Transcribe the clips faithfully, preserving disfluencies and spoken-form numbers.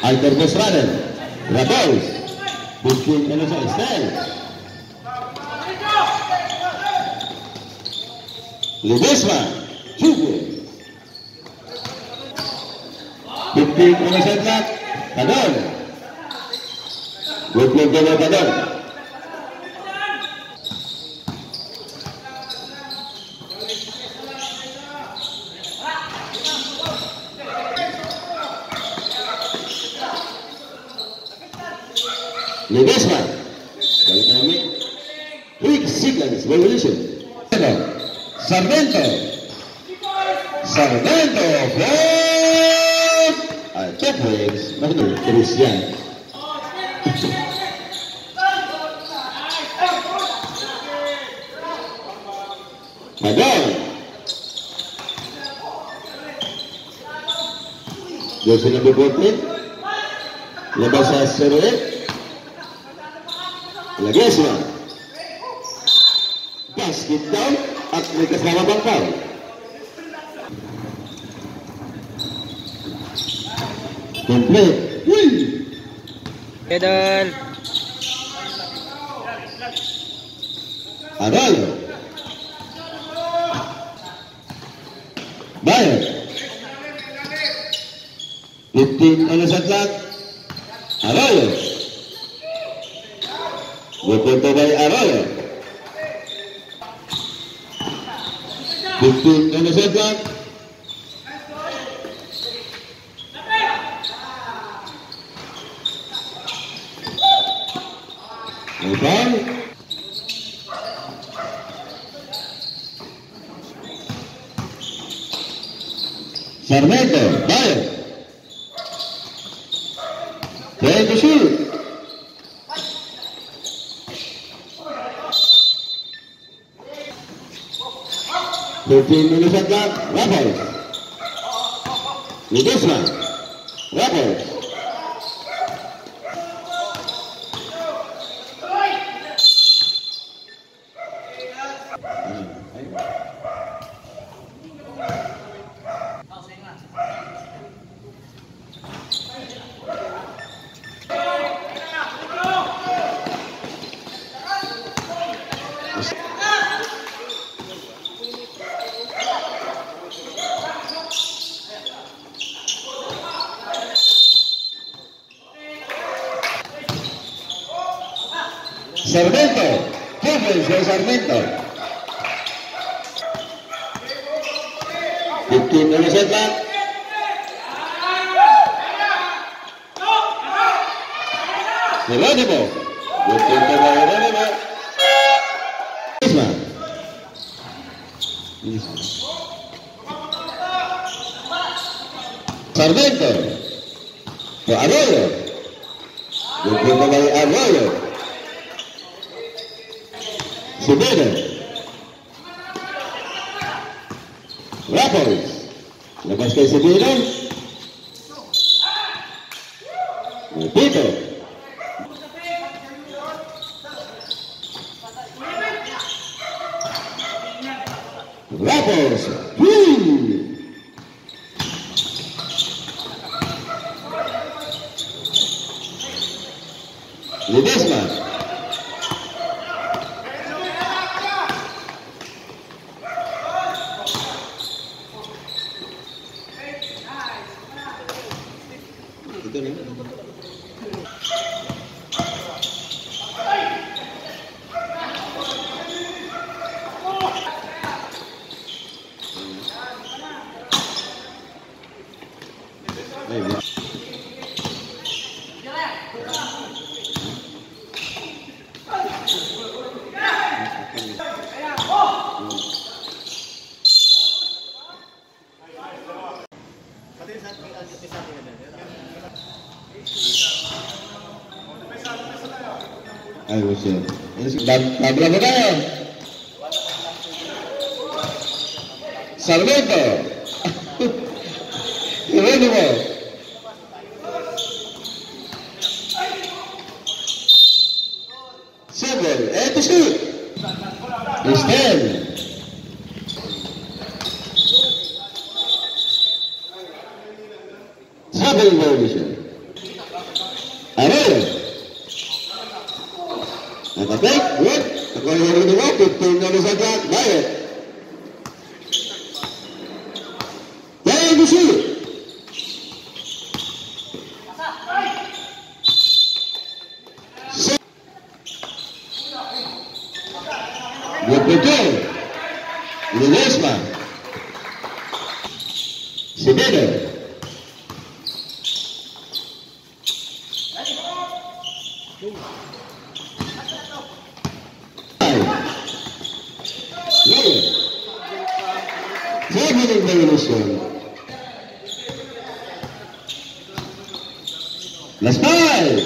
Alterbestraden, Rabaus, Busquin Enosa Estel, Ledesma, Jugo, Busquin Enosa Estel, Tadon, Busquin Enosa Tadon, Ledesma, balik lagi, quick sequence revolution, Sarmiento, Sarmiento, for attack waves, masih Christian, Padahal, Josie number fourteen, lepas seruit. Lagi semua basket down at may kasama bang foul. Complete win. Pedal Arroyo Bayer fifteen on the shot clock. Arroyo Berpunto by Arroyo. fifteen on the shot clock. Foul. Sarmiento, Bayer. Trying to shoot. fifteen on the shot clock. Raffles. Ledesma. Raffles. Sarmiento, Jeffers de Sarmiento. fifteen on the shot clock. Jerónimo, fifteen to Jerónimo. Sarmiento, Arroyo, fifteen to Arroyo. Subeda, Raffles, lepas ke Subeda, Tito, Raffles, Ledesma. Ayo siap. Dan tabla tayo. Sarmiento. Jerónimo. Seven. Eh, to shoot. Estel. Seven violation. Arroyo. Nakapik, good. Ako yung ginagawa, fifteen na saja, bayad. Dahil gusto. Good control. Ledesma. Semedo. Traveling revolution. Last five.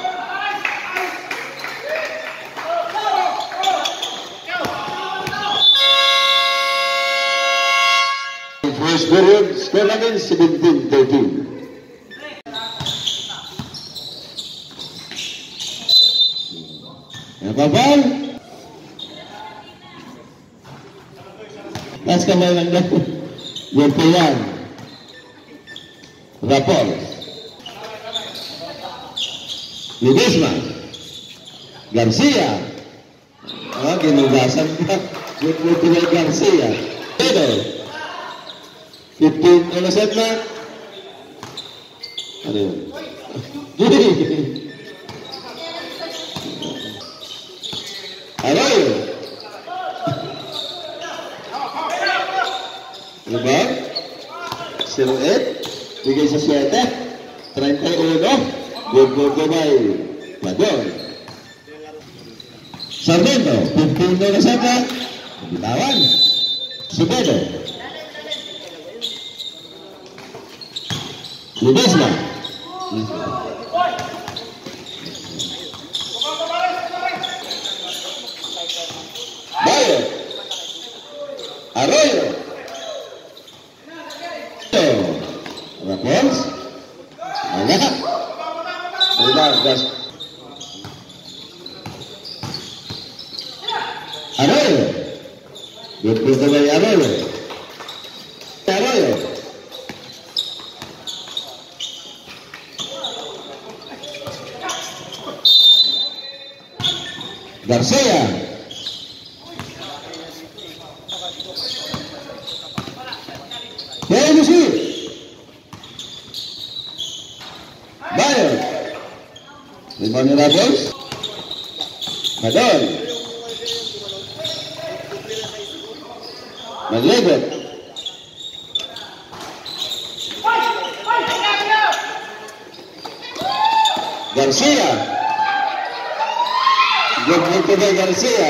First period, score natin seventeen thirteen. Napapal. Mas kamay lang daw. Yung piyan. Rapol. Ledesma. Garcia. Ah, ginugasan ka. Yung piyan Garcia. Pedro. fifteen on the set mark. Ano yun? Arroyo. Rebound. zero eight. Bigay sa seven. thirty-one. Good goal go by Padon. Sarmiento. fifteen on the set mark. Bitawan. Semedo. Ledesma. Bayo. Arroyo. Rapos. Anak. Udah gas. Arroyo. Betul betul Arroyo. Arroyo. Garcia. Bayo sih. Bayo. Lima Rapos. Padon. Maglebet. Garcia. Good to by Garcia.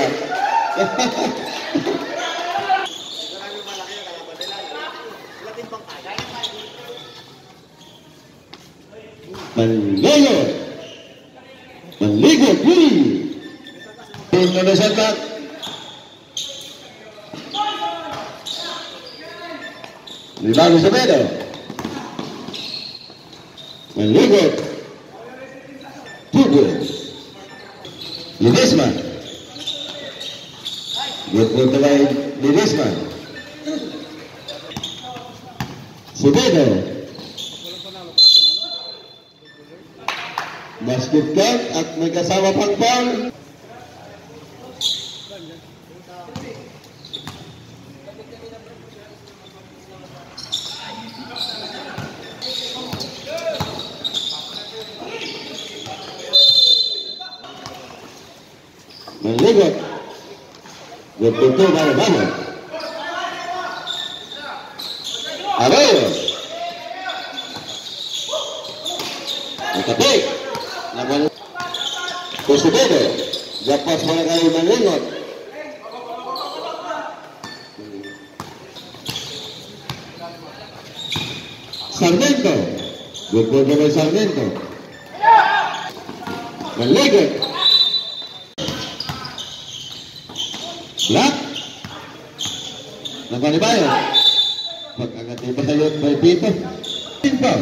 Manligo. Manligo, Puri. Indonesia Cup. Rivaldo Semedo. Manligo. Tugu. Ledesma. Good goal by Ledesma. Semedo. Basket count at may kasama pang foul. Manligot. Betul dari mana? Arroyo. Tapi, namun Semedo. Japas pada kali Manligot. Sarmiento. Betul dari Sarmiento. Manligot. Black. Nampak ni Bayo. Pagkagat ni Bayo by Peter. Timpa.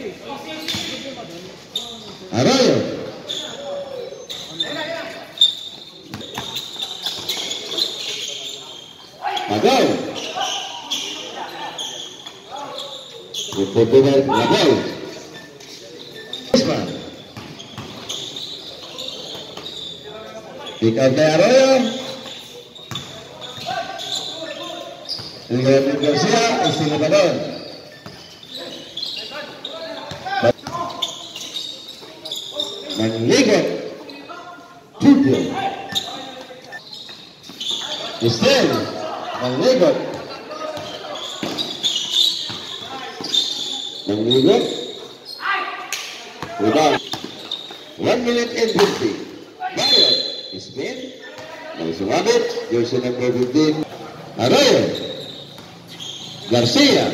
Arroyo. Agol. Good by Agol. Isman. Pick out by Arroyo. Dengan Garcia, istri balon. Manligot. Julio. Estel. Manligot. Manligot. Udah. One minute and fifty. Bayar. Ismin. Dari Sumabit. Jersey number fifteen. Arroyo. Garcia.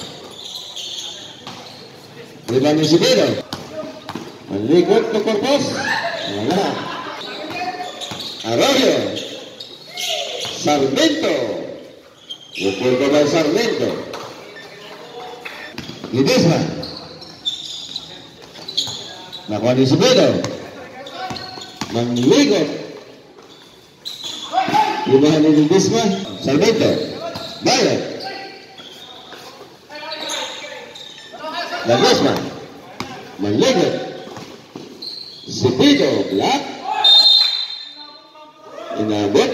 Ivan Isidero. Manligot ke Corpus. Wala. Arroyo. Sarmiento. Pukul ke bawah Sarmiento. Lidesma. Nakuha ni Isidero. Manligot. Ibahan ni Lidesma. Sarmiento. Bayar. Lidesma. Manligot. Sipido. Black. Inabot.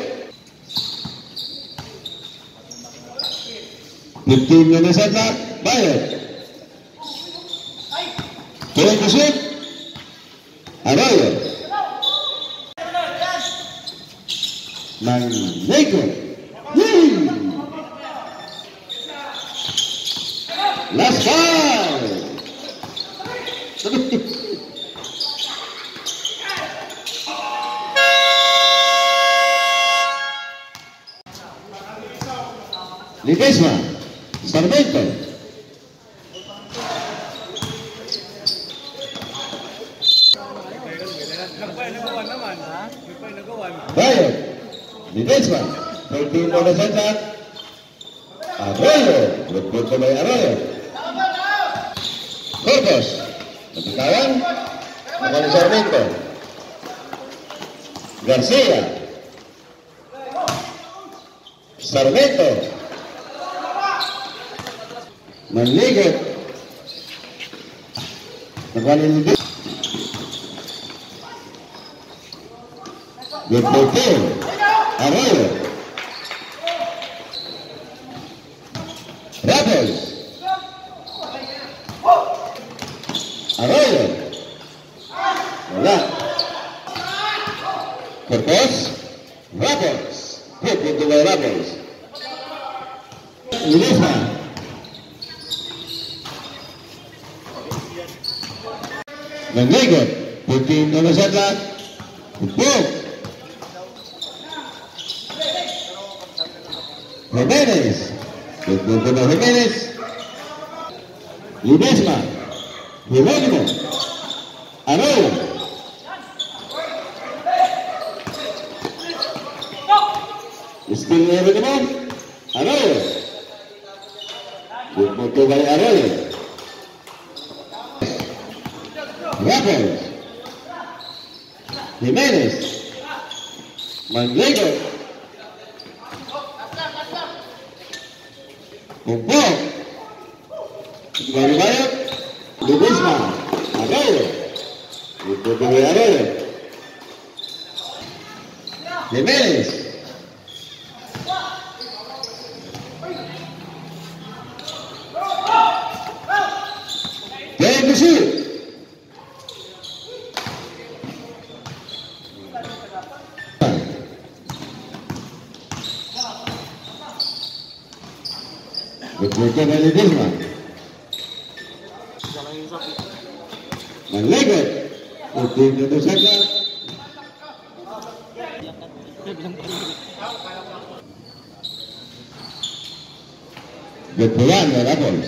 fifteen minutes at that. Bayar. Turun ke shoot. Arroyo. Manligot. Last five. Lidesma. Sarmiento. Bayar. Lidesma. thirteen minutes at that. Arroyo. Good by Arroyo. Corpus. Napitawan. Nakuha ni Sarmiento. Garcia. Sarmiento. Manligot. Nakuha ni Lidesma. Good by Arroyo. Raffles. Arroyo. Wala. Corpus. Raffles. Good into by Raffles. Lidesma. Manligot. fifteen minutes at that. Boom. Jimenez. Good by Jimenez. Lidesma. Jerónimo. Arroyo. Still Jerónimo. Arroyo. Good by Arroyo. Raffles. Jimenez. Manligot. Kumpul. Baru bayar. Lidesma. Arroyo. Itu dari Arroyo. Jimenez. Yang kusir. Betul dari Lidesma. Manligot. Itu itu saja. Betulan ya Raffles.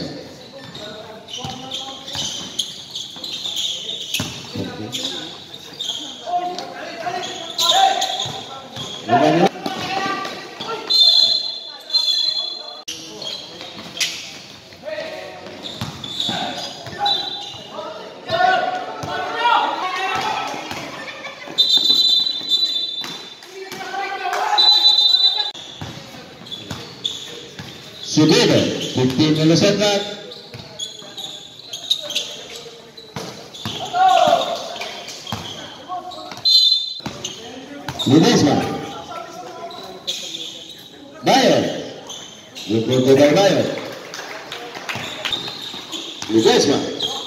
Okay. Subido, fifteen on the shot clock. Ledesma. Bayer. Dipunto by Bayer. Ledesma.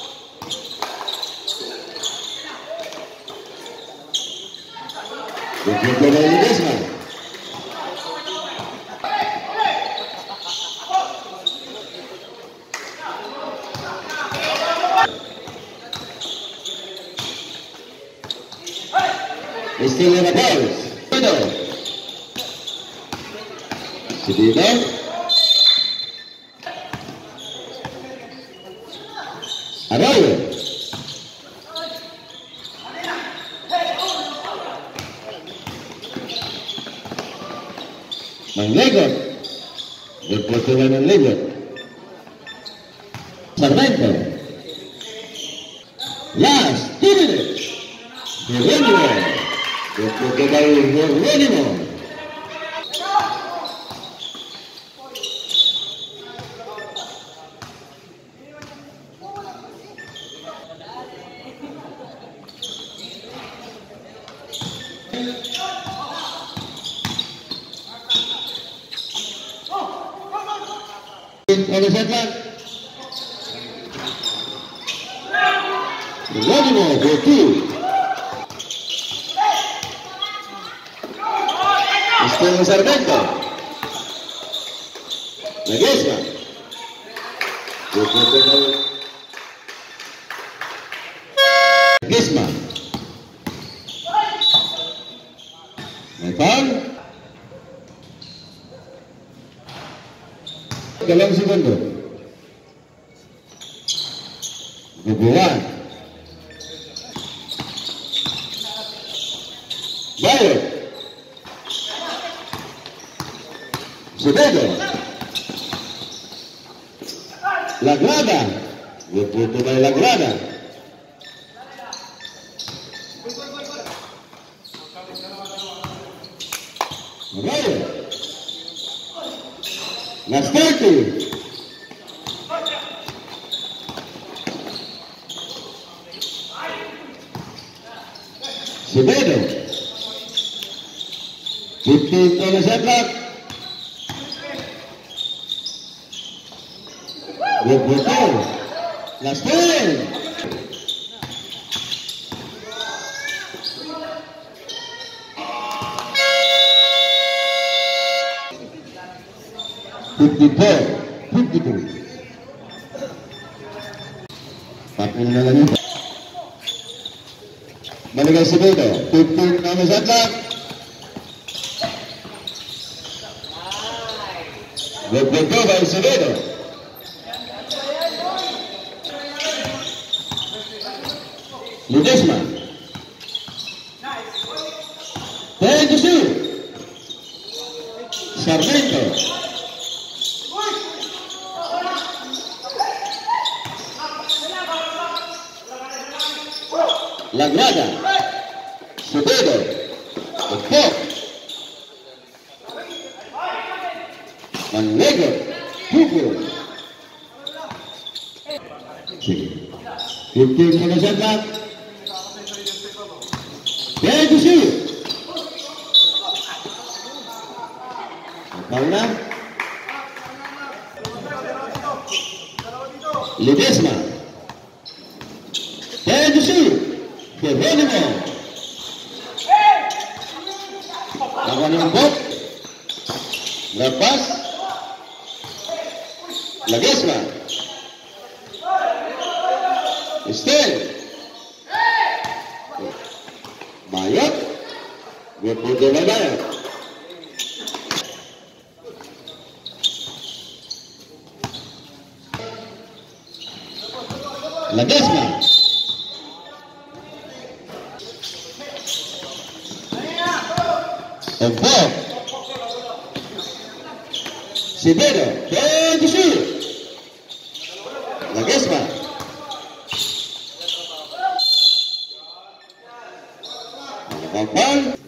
Dipunto by Ledesma. Still in the balls. Subido. Subido. Arroyo. Manglego. Después de Manglego. Sarmiento. Last two minutes. Jerónimo. Después de Jerónimo. Oleh Setlan Jerónimo Botu Estela Sarmiento Ledesma Ledesma Nepal dalam segundo Guguan Bayer Subido Lagrada Dipunto by Lagrada Bayer Nastarki Subido fifteen oleh Setlan Betul Nastar fifty-four, fifty-two. empat puluh lagi. Balik Subido, fifteen nomor Setlan. Betul by Subido. Ledesma. Thank you. Sarmiento. Lagrada, Subido, Pop, Manglego, Pupu, fifteen oleh Setlan, Begusi, Paula, Ledesma, Begusi. Jerónimo lawan lembut lepas Ledesma Estel Bayat Betul Bayat Ledesma Bob Subido Begusi Ledesma Papan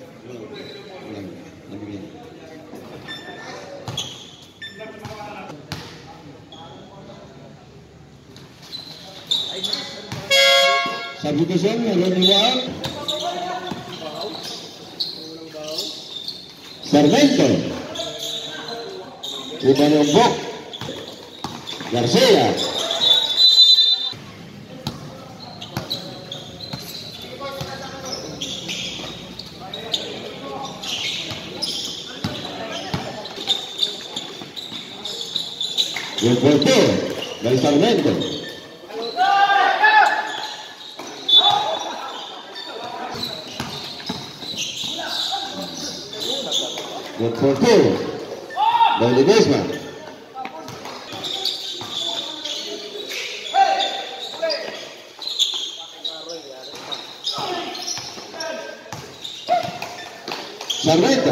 Substitution, Ronnie Sarmiento. Sudah nombok. Garcia. Yang porter dari Sarmiento. Yang porter dari Ledesma. Sarmiento.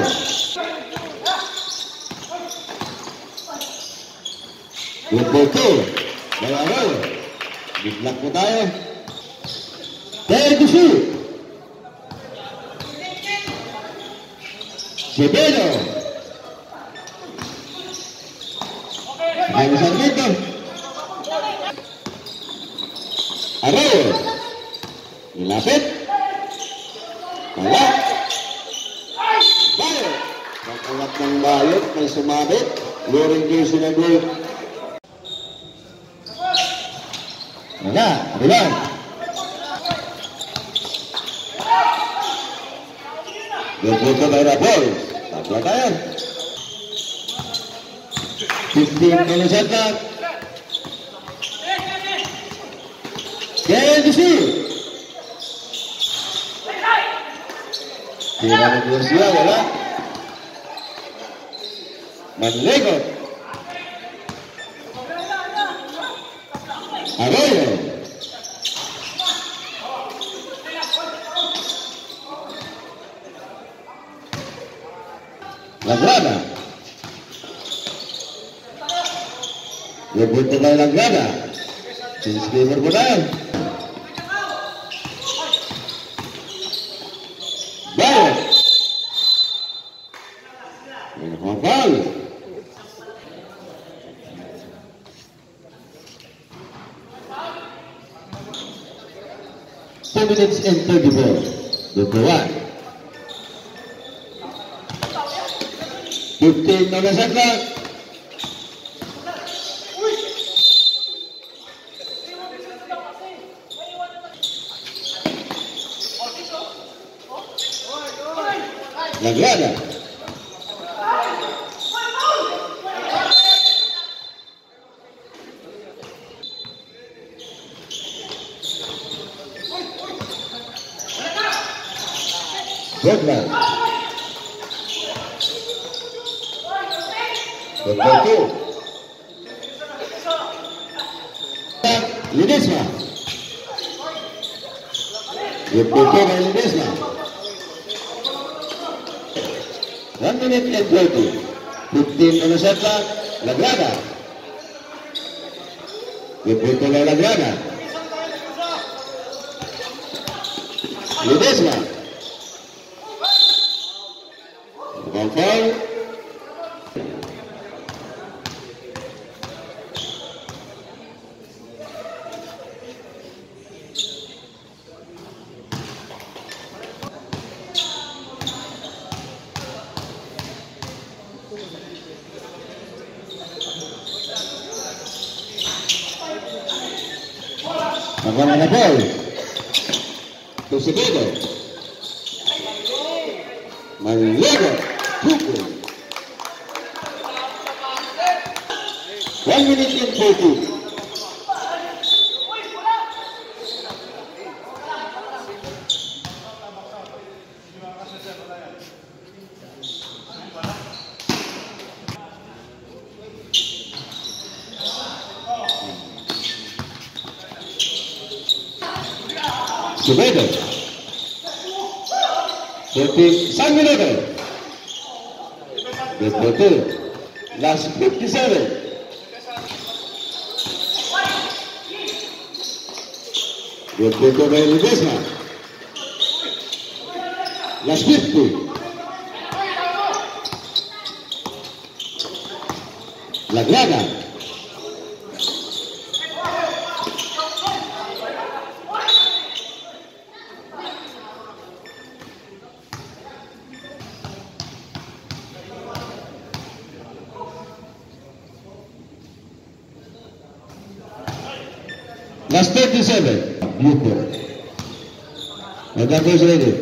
Yung porter dari Arroyo. Biblak po tayo. Dahil gusto. Severo. Ang Sarmiento. Arroyo. Nilapit. Kaya. Bayo. Pag-ulat ng bayot, may sumabit. Luring jersey na group. Wala, bilang. Berpunta kay Rapol. Tapla tayo. fifteen minutes at that. Kaya gusto. Tira ng Garcia, wala. Manlegot. Arroyo. Lagrada. Rebut kembali Lagrada. Disclaimer berdayan. Baik. Menghafal. Two minutes and thirty-four. Dua-dua. fifteen na nasaklan. Lagrada. Gogla. Betul. Ledesma. Betul dari Ledesma. One minute and twenty. Fifteen on the set clock. Lagrada. Betul dari Lagrada. Ledesma. Ball foul. Akan ada ball. Tusibido. Manlego. Pukul. One minute and forty. Subedo. Seperti Sanminaga. Betul. Last fifty-seven. Betul dari Ledesma. Last fifty. Lagrada. Last thirty-seven. Beautiful. And that was ready.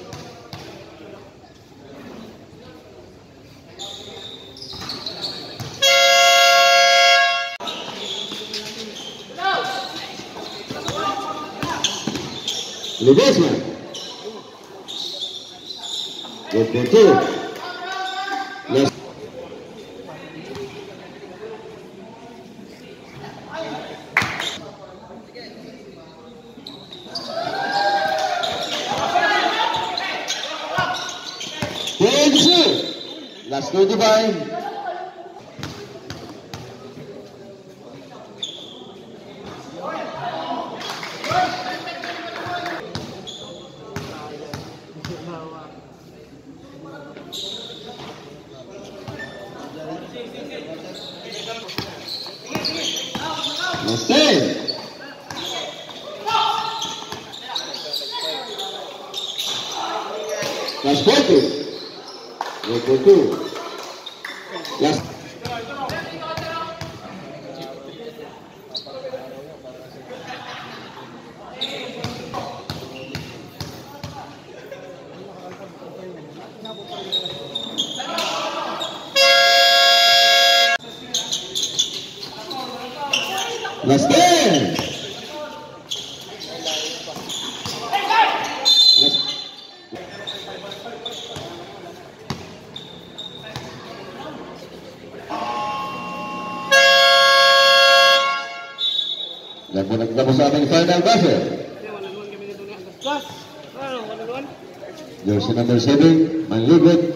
Ledesma. Good for two. Last. twenty-two. Last twenty-five. Last ten. Last forty. Good for two. Last. Last ten. Yan po nagtapos sa aming final buzzer. Jersey number seven, Manligot